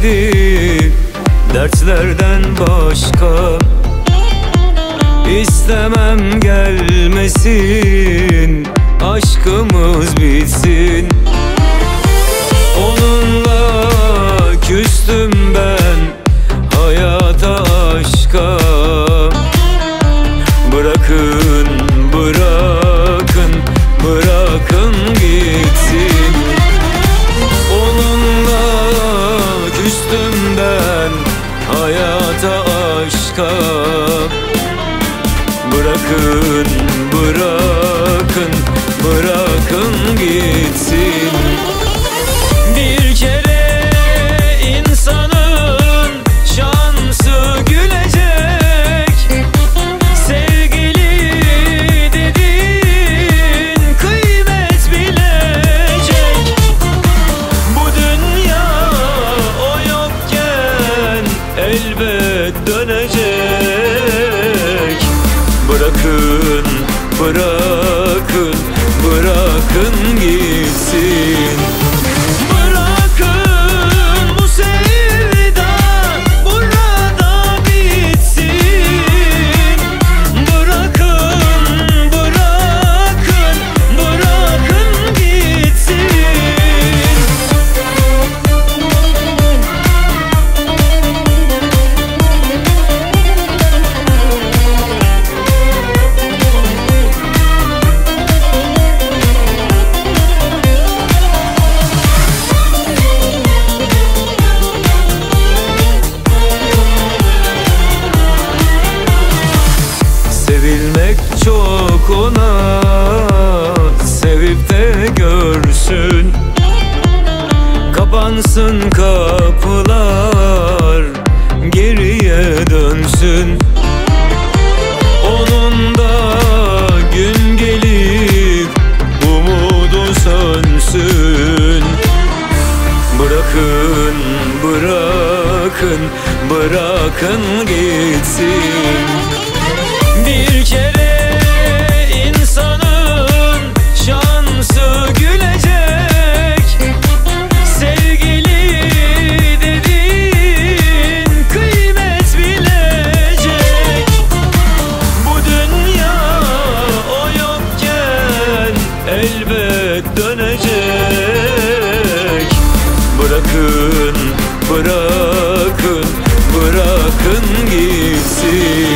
dedi dertlerden başka. İstemem gelmesin, aşkımız bitsin. Onunla küstüm ben hayata, aşka. Bırakın, bırakın, bırakın gitsin. Onunla küstüm ben hayata, aşka. Bırakın, bırakın, bırakın gitsin. Bir kere insanın şansı gülecek. Sevgili dedin kıymet bilecek. Bu dünya o yokken elbet dönecek. Bırakın, bırakın, bırakın gitsin. Bırakın bu sevda burada bitsin. Bırakın, bırakın, bırakın gitsin. Sevilmek çok ona, sevip de görsün. Kapansın kapılar, geriye dönsün. Onun da gün gelip umudu sönsün. Bırakın, bırakın, bırakın gitsin. Bir kere insanın şansı gülecek. Sevgili dedin kıymet bilecek. Bu dünya o yokken elbet dönecek. Bırakın, bırakın, bırakın gitsin.